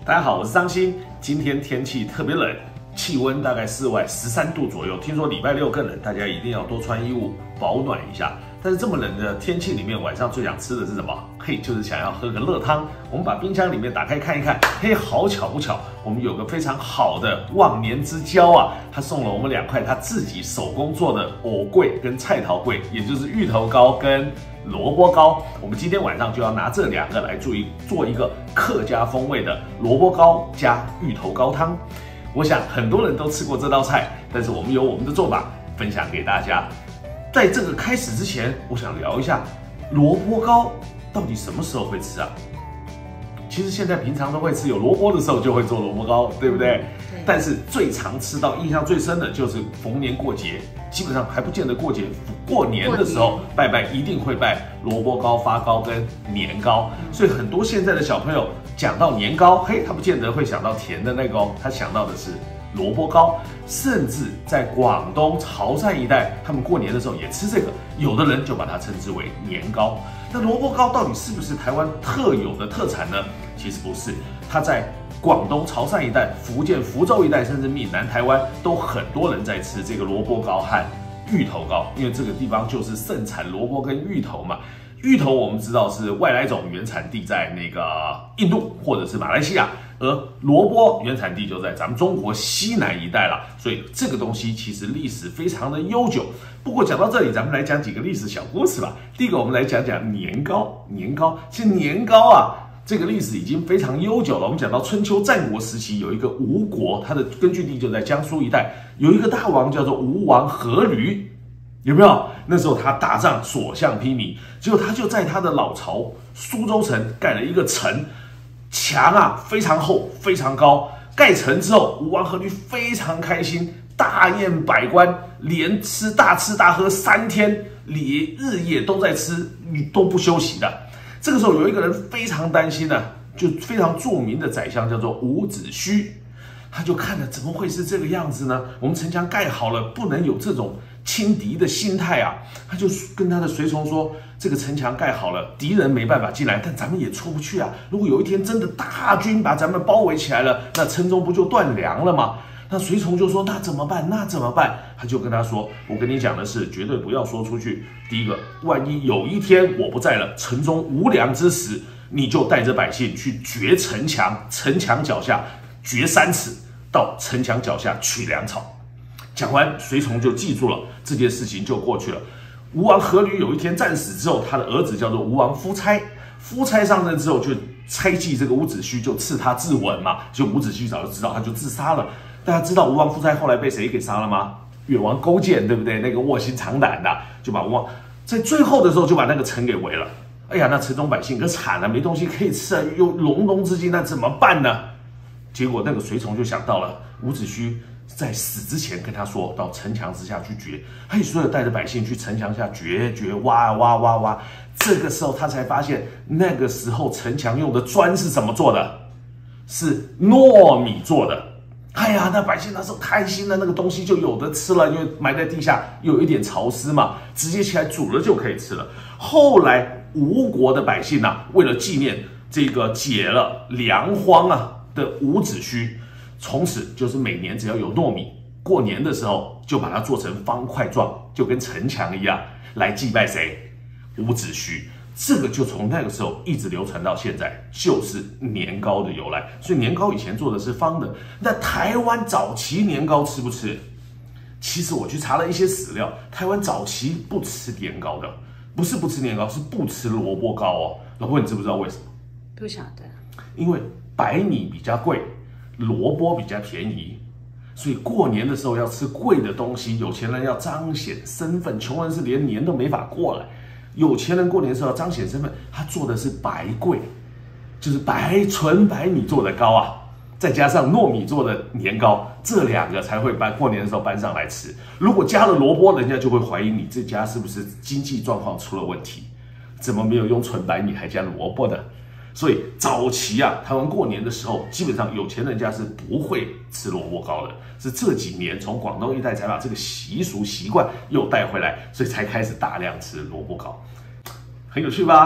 大家好，我是张鑫。今天天气特别冷，气温大概室外13度左右。听说礼拜六更冷，大家一定要多穿衣物保暖一下。但是这么冷的天气里面，晚上最想吃的是什么？嘿，就是想要喝个热汤。我们把冰箱里面打开看一看，嘿，好巧不巧，我们有个非常好的忘年之交啊，他送了我们2块他自己手工做的藕桂跟菜桃桂，也就是芋头糕跟萝卜糕。我们今天晚上就要拿这2个来做一个客家风味的萝卜糕加芋头糕汤。我想很多人都吃过这道菜，但是我们有我们的做法分享给大家。在这个开始之前，我想聊一下萝卜糕到底什么时候会吃啊？其实现在平常都会吃，有萝卜的时候就会做萝卜糕，对不对？对。但是最常吃到、印象最深的就是逢年过节，基本上还不见得过节，过年的时候拜拜一定会拜萝卜糕、发糕跟年糕。所以很多现在的小朋友讲到年糕，嘿，他不见得会想到甜的那个哦，他想到的是萝卜糕，甚至在广东潮汕一带，他们过年的时候也吃这个，有的人就把它称之为年糕。那萝卜糕到底是不是台湾特有的特产呢？其实不是，它在广东潮汕一带、福建福州一带，甚至闽南台湾都很多人在吃这个萝卜糕和芋头糕，因为这个地方就是盛产萝卜跟芋头嘛。芋头我们知道是外来种，原产地在那个印度或者是马来西亚，而萝卜原产地就在咱们中国西南一带了，所以这个东西其实历史非常的悠久。不过讲到这里，咱们来讲几个历史小故事吧。第一个，我们来讲讲年糕。其实年糕啊，这个历史已经非常悠久了。我们讲到春秋战国时期，有一个吴国，它的根据地就在江苏一带，有一个大王叫做吴王阖闾。有没有？那时候他打仗所向披靡，结果他就在他的老巢苏州城盖了一个城，墙啊非常厚非常高。盖成之后，吴王阖闾非常开心，大宴百官，连大吃大喝3天，日夜都在吃，都不休息的。这个时候有一个人非常担心呢，就非常著名的宰相叫做伍子胥，他就看了怎么会是这个样子呢？我们城墙盖好了，不能有这种轻敌的心态啊！他就跟他的随从说：“这个城墙盖好了，敌人没办法进来，但咱们也出不去啊！如果有一天真的大军把咱们包围起来了，那城中不就断粮了吗？”那随从就说：“那怎么办？那怎么办？”他就跟他说：“我跟你讲的是，绝对不要说出去。第一个，万一有一天我不在了，城中无粮之时，你就带着百姓去掘城墙，城墙脚下掘3尺，到城墙脚下取粮草。”讲完，随从就记住了，这件事情就过去了。吴王阖闾有一天战死之后，他的儿子叫做吴王夫差，夫差上任之后就猜忌这个伍子胥，就赐他自刎嘛。就伍子胥早就知道，他就自杀了。大家知道吴王夫差后来被谁给杀了吗？越王勾践，对不对？那个卧薪尝胆的，就把吴王在最后的时候就把那个城给围了。哎呀，那城中百姓可惨了，没东西可以吃啊，有隆冬之际，那怎么办呢？结果那个随从就想到了伍子胥在死之前跟他说，到城墙之下去掘，嘿，所有带着百姓去城墙下掘，挖。这个时候他才发现，那个时候城墙用的砖是怎么做的？是糯米做的。哎呀，那百姓那时候开心了，那个东西就有的吃了，因为埋在地下又有一点潮湿嘛，直接起来煮了就可以吃了。后来吴国的百姓啊，为了纪念这个解了粮荒啊的伍子胥，从此就是每年只要有糯米，过年的时候就把它做成方块状，就跟城墙一样，来祭拜谁？伍子胥。这个就从那个时候一直流传到现在，就是年糕的由来。所以年糕以前做的是方的。那台湾早期年糕吃不吃？其实我去查了一些史料，台湾早期不吃年糕的，不是不吃年糕，是不吃萝卜糕哦。老婆，你知不知道为什么？ 不晓得。 因为白米比较贵，萝卜比较便宜，所以过年的时候要吃贵的东西。有钱人要彰显身份，穷人是连年都没法过来。有钱人过年的时候要彰显身份，他做的是白桂，就是纯白米做的糕啊，再加上糯米做的年糕，这2个才会过年的时候搬上来吃。如果加了萝卜，人家就会怀疑你这家是不是经济状况出了问题，怎么没有用纯白米还加萝卜呢？所以早期啊，台湾过年的时候，基本上有钱人家是不会吃萝卜糕的，是这几年从广东一带才把这个习惯又带回来，所以才开始大量吃萝卜糕，很有趣吧？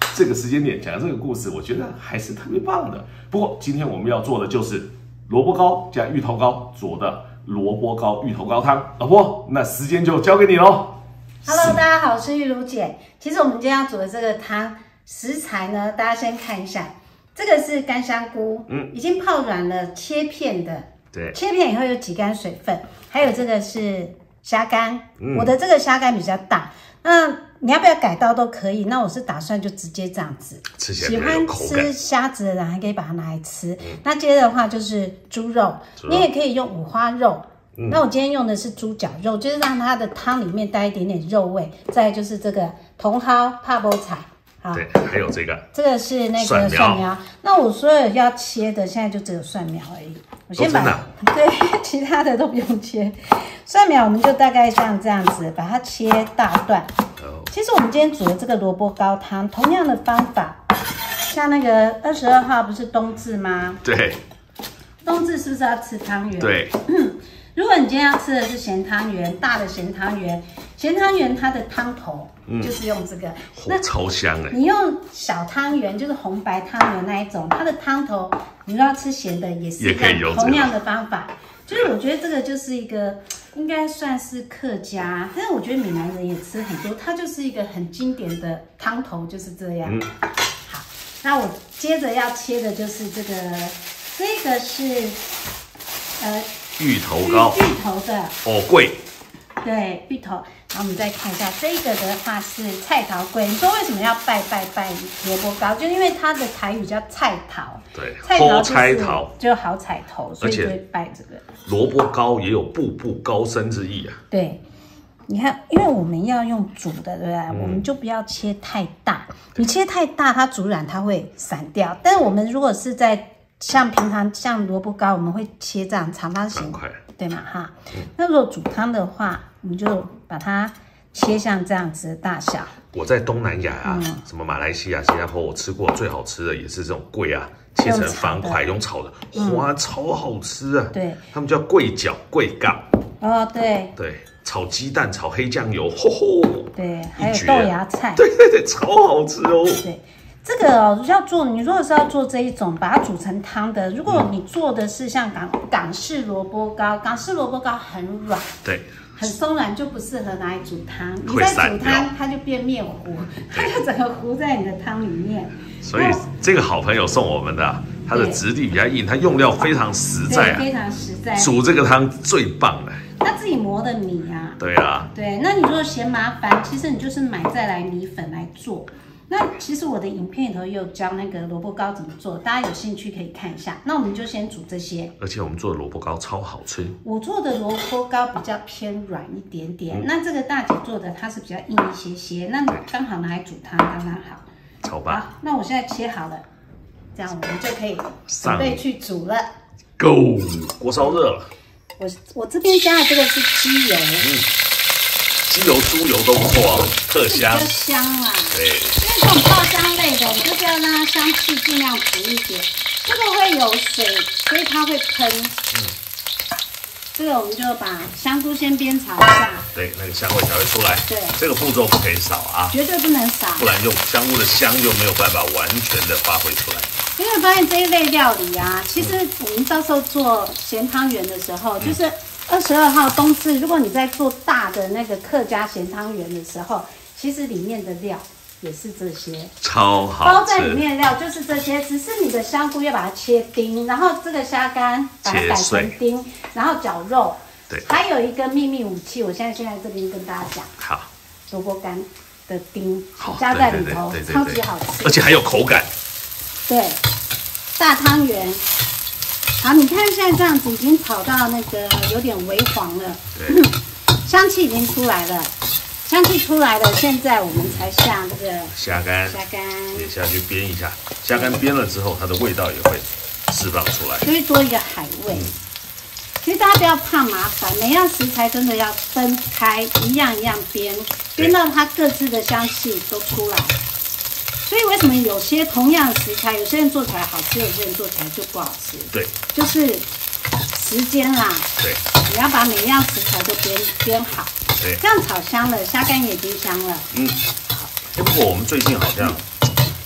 这个时间点讲这个故事，我觉得还是特别棒的。不过今天我们要做的就是萝卜糕加芋头糕做的萝卜糕芋头糕汤。老婆，那时间就交给你喽。 Hello， 大家好，我是玉茹姐。其实我们今天要煮的这个汤食材呢，大家先看一下，这个是干香菇，已经泡软了，切片的。对，切片以后有挤干水分。还有这个是虾干，我的这个虾干比较大，那你要不要改刀都可以。那我是打算就直接这样子， 吃起来喜欢吃虾子的人还可以把它拿来吃。那接着的话就是猪肉，你也可以用五花肉。那我今天用的是猪脚肉，就是让它的汤里面带一点点肉味。再来就是这个茼蒿、帕波菜，好， 对，还有这个是那个蒜苗。那我所有要切的现在就只有蒜苗而已。我先把对其他的都不用切，蒜苗我们就大概像这样子把它切大段。其实我们今天煮的这个萝卜糕汤，同样的方法，像那个22号不是冬至吗？对，冬至是不是要吃汤圆？对。如果你今天要吃的是咸汤圆，大的咸汤圆，咸汤圆它的汤头就是用这个， 那超香哎。 你用小汤圆，就是红白汤圆那一种，它的汤头，你如果要吃咸的也是同样的方法。就是我觉得这个就是一个应该算是客家，但是我觉得闽南人也吃很多，它就是一个很经典的汤头，就是这样。好，那我接着要切的就是这个是芋头糕， 芋头的桂， 对，芋头。然后我们再看一下这个的话是菜头粿。你说为什么要拜萝卜糕？就因为它的台语叫菜头，对，菜头就好彩头，所以就会拜这个。 萝卜糕也有步步高升之意啊。对， 你看，因为我们要用煮的，对不对？我们就不要切太大，你切太大，它煮软它会散掉。但是我们如果是在像平常像萝卜糕，我们会切这样长方形，对嘛哈？那如果煮汤的话，我们就把它切像这样子的大小。 我在东南亚啊，什么马来西亚、新加坡，我吃过最好吃的也是这种桂啊，切成方块用炒的，哇，超好吃啊！对，他们叫桂角、桂杠。 哦，对对，炒鸡蛋、炒黑酱油，吼吼。 对，还有豆芽菜。 对，超好吃哦。对。 这个要做，你如果是要做这一种，把它煮成汤的。如果你做的是像港式萝卜糕，港式萝卜糕很软，对，很松软，就不适合拿来煮汤。你在煮汤，它就变面糊，它就整个糊在你的汤里面。 所以这个好朋友送我们的，它的质地比较硬，它用料非常实在， 非常实在。 煮这个汤最棒了。 他自己磨的米啊， 对啊， 对。那你如果嫌麻烦，其实你就是买再来米粉来做。那其实我的影片里头也有教那个萝卜糕怎么做，大家有兴趣可以看一下。那我们就先煮这些， 而且我们做的萝卜糕超好吃。 我做的萝卜糕比较偏软一点点，那这个大姐做的它是比较硬一些，那你刚好拿来煮汤刚刚好。 超棒！ 好，那我现在切好了，这样我们就可以准备去煮了。 Go， 锅烧热了。 我这边加的这个是鸡油。 鸡油、猪油都不错啊，特香， 比较香啦。 对，因为这种爆香类的，你就是要让它香气尽量足一点。这个会有水，所以它会喷。这个我们就把香菇先煸炒一下。对， 那个香味才会出来。对，这个步骤不可以少啊， 绝对不能少， 不然用香菇的香就没有办法完全的发挥出来。 因为发现这一类料理啊，其实我们到时候做咸汤圆的时候，就是22号冬至，如果你在做大的那个客家咸汤圆的时候，其实里面的料也是这些， 超好吃。 包在里面的料就是这些，只是你的香菇要把它切丁，然后这个虾干把它改成丁，然后绞肉。对，还有一个秘密武器，我现在这边跟大家讲。好，萝卜干的丁加在里头，超级好吃， 而且还有口感。 对，大汤圆。好，你看现在这样子已经炒到那个有点微黄了，对，香气已经出来了，香气出来了，现在我们才下这个虾干也下去煸一下，虾干煸了之后，它的味道也会释放出来， 就会多一个海味。其实大家不要怕麻烦，每样食材真的要分开，一样一样煸，煸到它各自的香气都出来。所以为什么有些同样的食材，有些人做起来好吃，有些人做起来就不好吃？对，就是时间啦。对，你要把每一样食材都煸好。对，这样炒香了，虾干也已经香了。 好。不过我们最近好像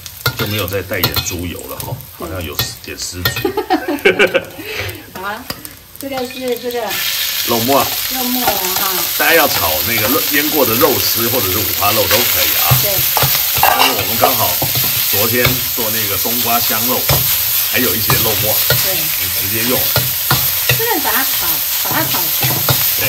就没有再代言猪油了哈，好像有点失职。 好，这个是这个肉末， 肉末了哈。 大家要炒那个腌过的肉丝或者是五花肉都可以啊。 对。 因为我们刚好昨天做那个松瓜香肉，还有一些肉末， 对， 你直接用。 这个把它炒香。 对。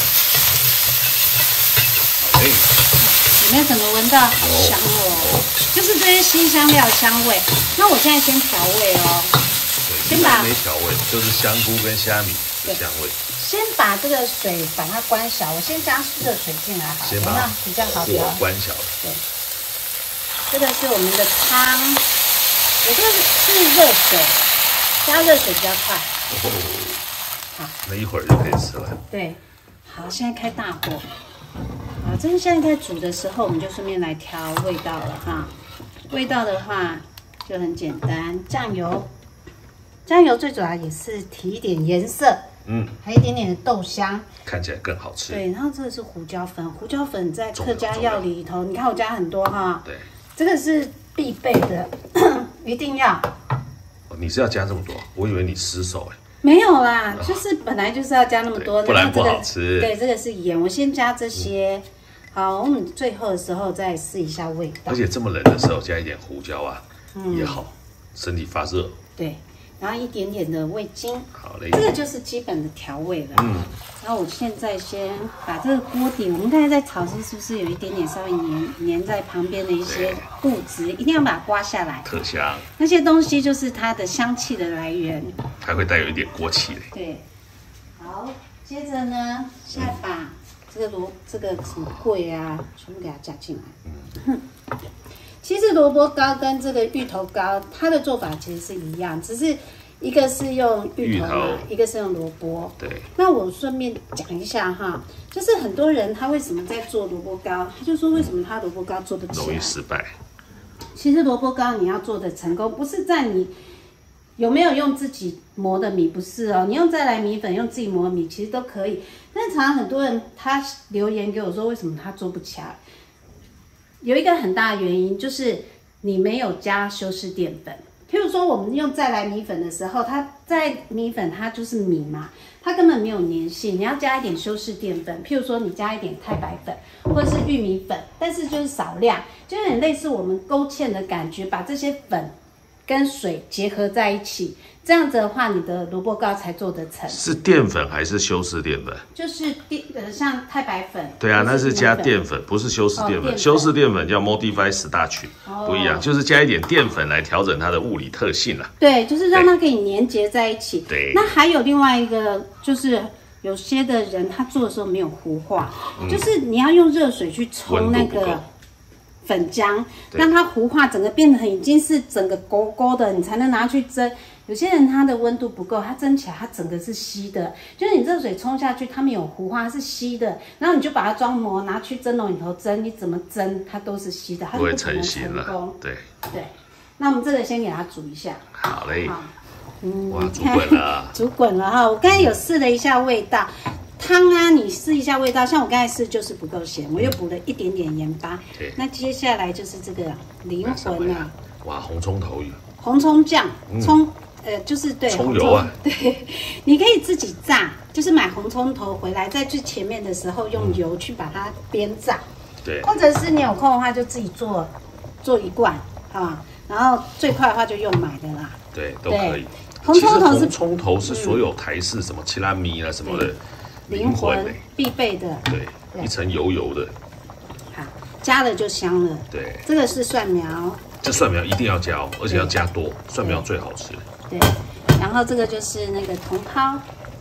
好嘞。 有没有整个闻到好香哦？就是这些辛香料香味。那我现在先调味哦。 对，先把没调味，就是香菇跟虾米的香味。 先把这个水把它关小，我先加热水进来好， 先把比较好火关小。 对，这个是我们的汤，我这个是热水，加热水比较快。 哦，好，那一会儿就可以吃了。 对，好，现在开大火。好，这个现在在煮的时候，我们就顺便来调味道了哈。味道的话就很简单，酱油最主要也是提一点颜色，还有一点点的豆香， 看起来更好吃。 对，然后这个是胡椒粉，胡椒粉在客家料理里头，你看我加很多哈。 对， 这个是必备的，一定要。 你是要加这么多？我以为你失手哎。 没有啦，就是本来就是要加那么多， 不然不好吃。 对，这个是盐，我先加这些。好，我们最后的时候再试一下味道。 而且这么冷的时候加一点胡椒啊，也好，身体发热。 对，然后一点点的味精。 好嘞。 这个就是基本的调味了。然后我现在先把这个锅底，我们刚才在炒时是不是有一点点稍微粘在旁边的一些物质，一定要把它刮下来。 特香。 那些东西就是它的香气的来源。 还会带有一点锅气嘞。 对。好，接着呢，现在把这个什么桂啊，全部给它加进来。其实萝卜糕跟这个芋头糕，它的做法其实是一样，只是一个是用芋头嘛，一个是用萝卜。 对。 那我顺便讲一下哈，就是很多人他为什么在做萝卜糕，他就说为什么他萝卜糕做得起来， 容易失败。 其实萝卜糕你要做的成功，不是在你有没有用自己磨的米，不是哦，你用再来米粉，用自己磨的米其实都可以。但常常很多人他留言给我说，为什么他做不起来？有一个很大的原因就是你没有加修饰淀粉。譬如说我们用再来米粉的时候，它在米粉它就是米嘛，它根本没有粘性，你要加一点修饰淀粉，譬如说你加一点太白粉或者是玉米粉，但是就是少量，就有点类似我们勾芡的感觉，把这些粉跟水结合在一起，这样子的话，你的萝卜糕才做得成。是淀粉还是修饰淀粉？ 就是像太白粉。 对啊，那是加淀粉，不是修饰淀粉。修饰淀粉叫 modify starch，不一样，就是加一点淀粉来调整它的物理特性啦。 对，就是让它可以粘结在一起。 对。 那还有另外一个，就是有些的人他做的时候没有糊化，就是你要用热水去冲那个粉浆，让它糊化，整个变得已经是整个勾勾的，你才能拿去蒸。有些人它的温度不够，它蒸起来它整个是稀的，就是你热水冲下去，它没有糊化，它是稀的，然后你就把它装模拿去蒸笼里头蒸，你怎么蒸它都是稀的，它就不可能成功。 对对，那我们这个先给它煮一下。 好嘞。好，哇，煮滚了。 煮滚了哈，我刚才有试了一下味道。汤啊，你试一下味道，像我刚才试就是不够咸，我又补了一点点盐巴。对，那接下来就是这个灵魂啊， 哇，红葱头鱼， 红葱酱，葱，就是对， 葱油啊， 对，你可以自己炸，就是买红葱头回来，在最前面的时候用油去把它煸炸， 对， 或者是你有空的话就自己做一罐啊，然后最快的话就用买的啦， 对，都可以。 红葱头是所有台式什么七拉米啊什么的。 灵魂必备的， 对，一层油油的， 好，加了就香了。 对， 这个是蒜苗， 这蒜苗一定要加哦，而且要加多，蒜苗最好吃。 对，然后这个就是那个茼蒿，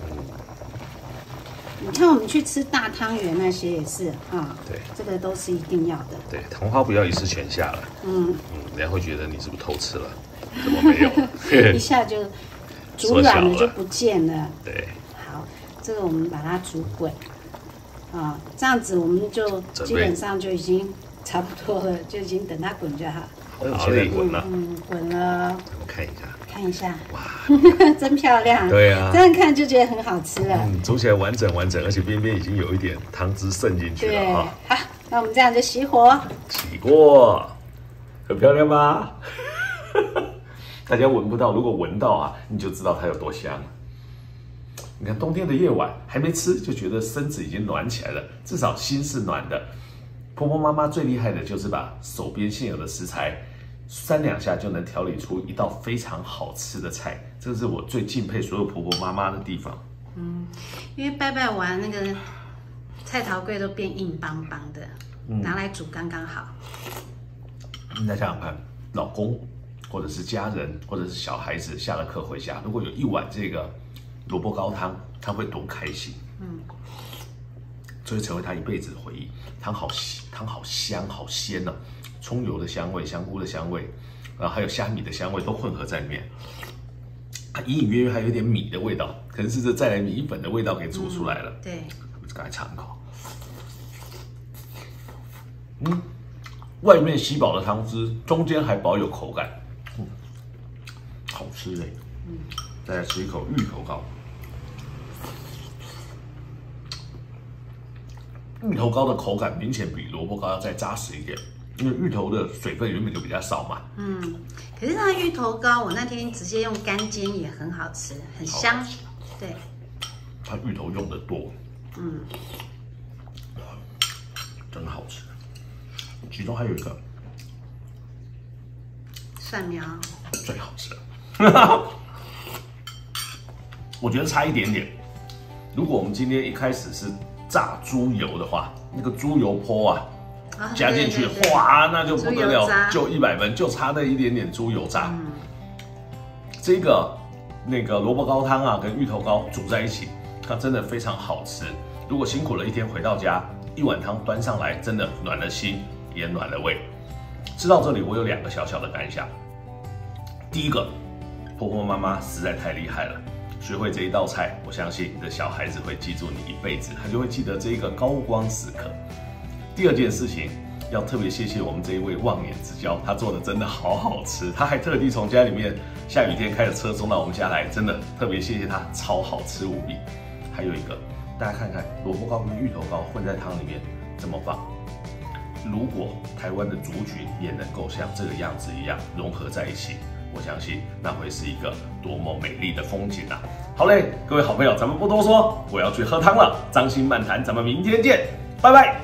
你看我们去吃大汤圆那些也是啊，对，这个都是一定要的。 对，茼蒿不要一次全下了，人家会觉得你是不是偷吃了？怎么没有？ 一下就煮软了就不见了。 对。 这个我们把它煮滚，啊，这样子我们就基本上就已经差不多了，就已经等它滚就好。 好嘞，滚了。 滚了。 我们看一下。 看一下。哇，真漂亮。 对啊。 这样看就觉得很好吃了。 煮起来完整，而且边边已经有一点汤汁渗进去了哈。 好，那我们这样就熄火。 起锅，很漂亮吧？ 大家闻不到，如果闻到啊，你就知道它有多香了。你看冬天的夜晚还没吃，就觉得身子已经暖起来了，至少心是暖的。婆婆妈妈最厉害的就是把手边现有的食材3两下就能调理出一道非常好吃的菜，这是我最敬佩所有婆婆妈妈的地方。 因为拜拜完那个菜头粿都变硬邦邦的，拿来煮刚刚好。 你再想想看，老公或者是家人或者是小孩子下了课回家，如果有一碗这个萝卜糕汤，他会多开心。这会成为他一辈子的回忆。汤好香好鲜哦，葱油的香味、香菇的香味，然后还有虾米的香味都混合在里面。它隐隐约约还有点米的味道，可能是这再来米粉的味道给煮出来了。 对， 刚才尝一口，外面吸饱了汤汁，中间还保有口感，好吃嘞。再来吃一口芋头糕。芋头糕的口感明显比萝卜糕要再扎实一点，因为芋头的水分原本就比较少嘛。 可是它芋头糕，我那天直接用干煎也很好吃，很香。对， 它芋头用的多，真好吃。其中还有一个蒜苗最好吃，我觉得差一点点。如果我们今天一开始是炸猪油的话，那个猪油泼啊，加进去，哇，那就不得了，就100分，就差那一点点猪油渣。这个那个萝卜糕汤啊，跟芋头糕煮在一起，它真的非常好吃。如果辛苦了一天回到家，一碗汤端上来，真的暖了心，也暖了胃。吃到这里，我有2个小小的感想。第一个，婆婆妈妈实在太厉害了。学会这一道菜，我相信你的小孩子会记住你一辈子，他就会记得这一个高光时刻。第二件事情，要特别谢谢我们这一位忘年之交，他做的真的好好吃，他还特地从家里面下雨天开着车送到我们家来，真的特别谢谢他，超好吃无比。还有一个，大家看看萝卜糕跟芋头糕混在汤里面这么棒，如果台湾的族群也能够像这个样子一样融合在一起，我相信那会是一个多么美丽的风景啊！好嘞，各位好朋友，咱们不多说，我要去喝汤了。张欣漫谈，咱们明天见，拜拜。